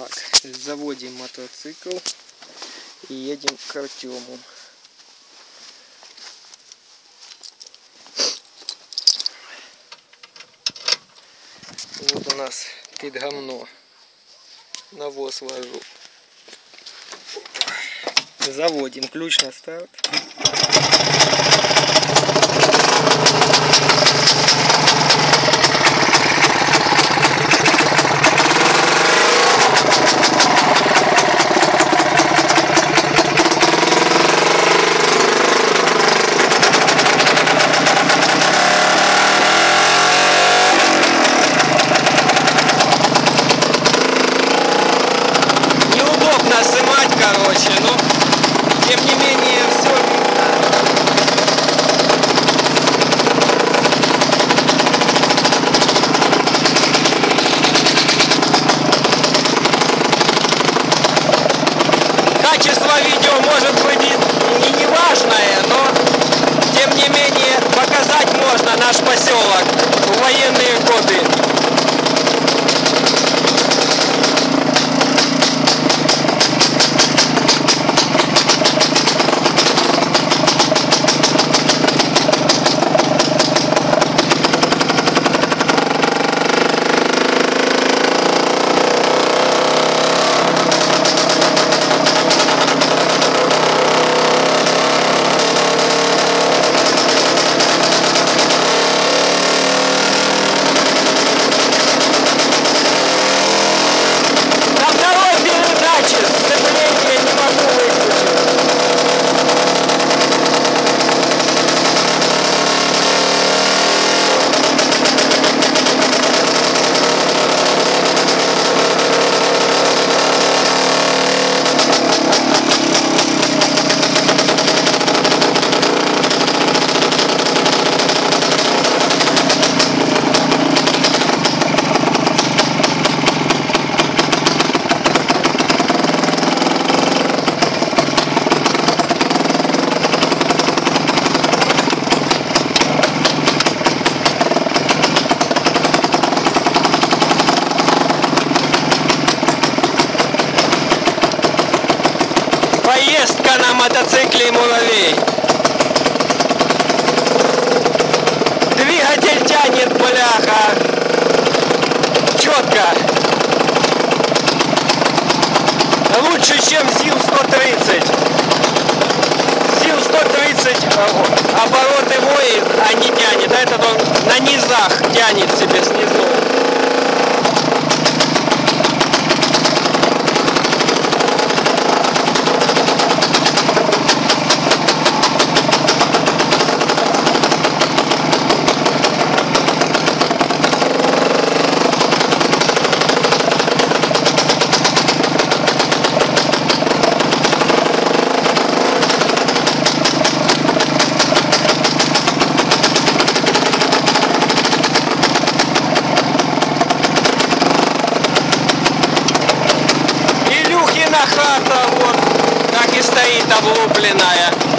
Так, заводим мотоцикл и едем к Артему. Вот у нас під говно. Навоз ложу. Заводим. Ключ на старт. Короче, но тем не менее все качество видео может быть и не важное, но тем не менее показать можно наш поселок в военные годы. Поездка на мотоцикле «Муравей». Двигатель тянет, бляха, четко. Лучше, чем ЗИЛ-130. ЗИЛ-130 обороты воет, а не тянет. А этот он на низах тянет себе снизу. Хата вот так и стоит облупленная.